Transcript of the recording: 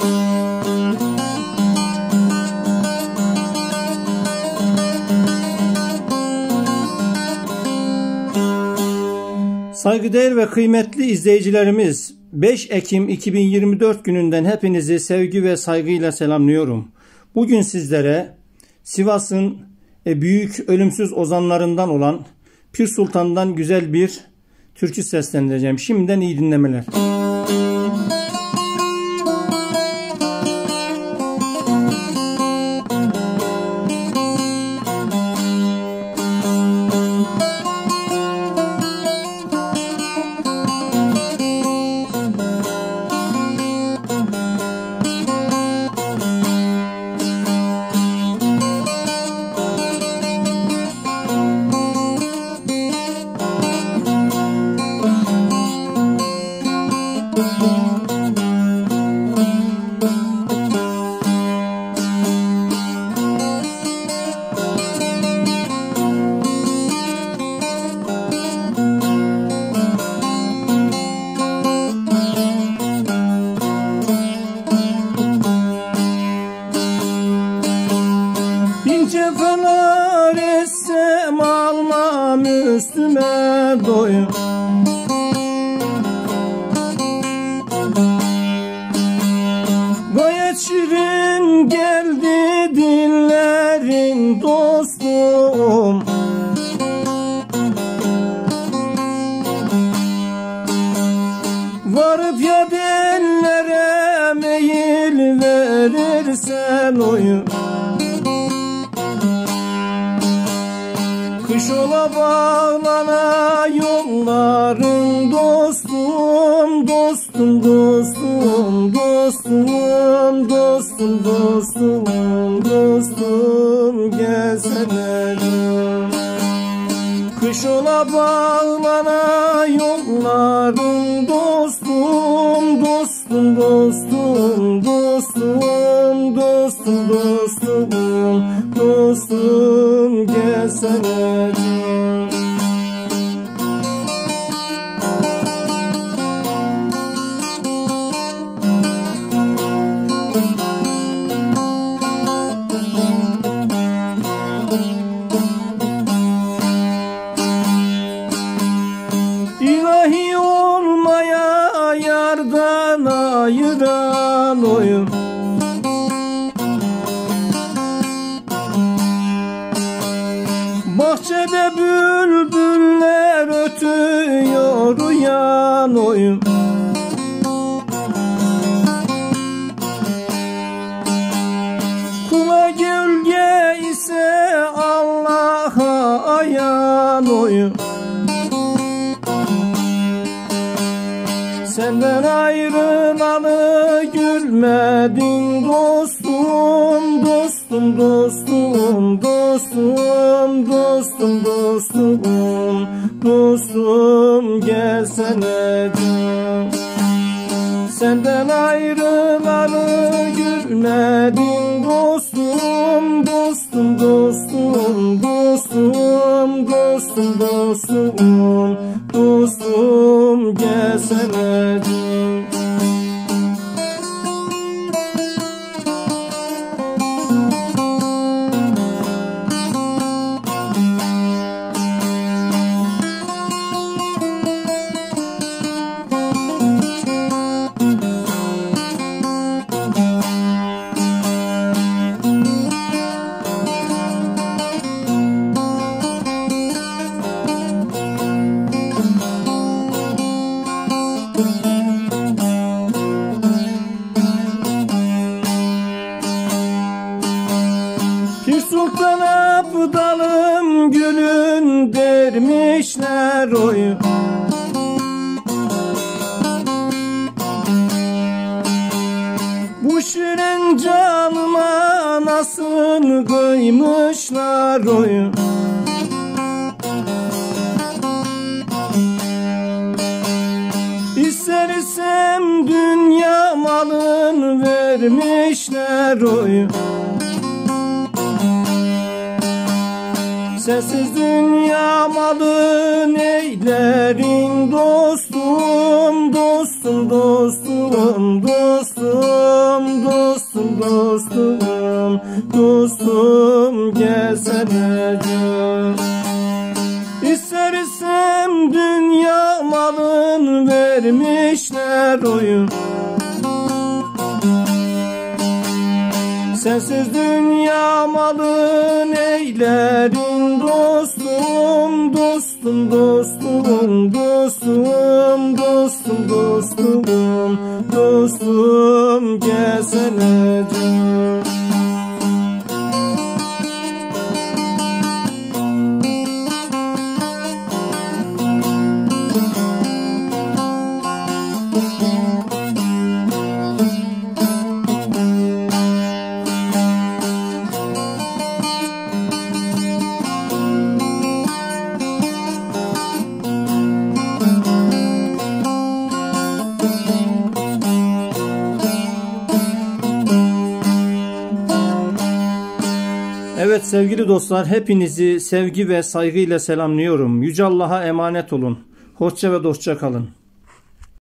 Saygıdeğer ve kıymetli izleyicilerimiz, 5 Ekim 2024 gününden hepinizi sevgi ve saygıyla selamlıyorum. Bugün sizlere Sivas'ın büyük ölümsüz ozanlarından olan Pir Sultan'dan güzel bir türkü seslendireceğim. Şimdiden iyi dinlemeler. Cefalar etsem almam üstüme doyum. Gayet şirin geldi dillerin dostum. Varıp ya dillere meyil verirsen oyun. Kış ola bağlana yolların dostum, dostum, dostum, dostum, dostum, dostum, dostum, gelsene. Kış ola bağlana yolların dostum, dostum, dostum, dostum, dostum, dostum, dostum, gelsene. İlahi olmaya yardan ayıran oyun. Bahçede bülbüller ötüyor uyan oyun. Kula gölge ise Allah'a ayan oyun. Senden ayrılalı gülmedin dostum, dostum, dostum, dostum, dostum, dostum, dostum, gelsene can. Senden ayrılalı gülmedin dostum, dostum, dostum, dostum, dostum, dostum, dostum, gelsene can. Pir Sultan Abdalım gülün dermişler oyu. Bu şirin canıma nasıl kıymışlar oyu. İster isem dünya malın vermişler oyu. Sensiz dünya malı neylerin dostum, dostum, dostum, dostum, dostum, dostum, dostum gelsene gör. İstersem dünya malın vermişler oyun. Sensiz dünya malın eylerim dostum, dostum, dostum, dostum, dostum, dostum, dostum gelsene canım. Evet sevgili dostlar, hepinizi sevgi ve saygıyla selamlıyorum. Yüce Allah'a emanet olun. Hoşça ve dostça kalın.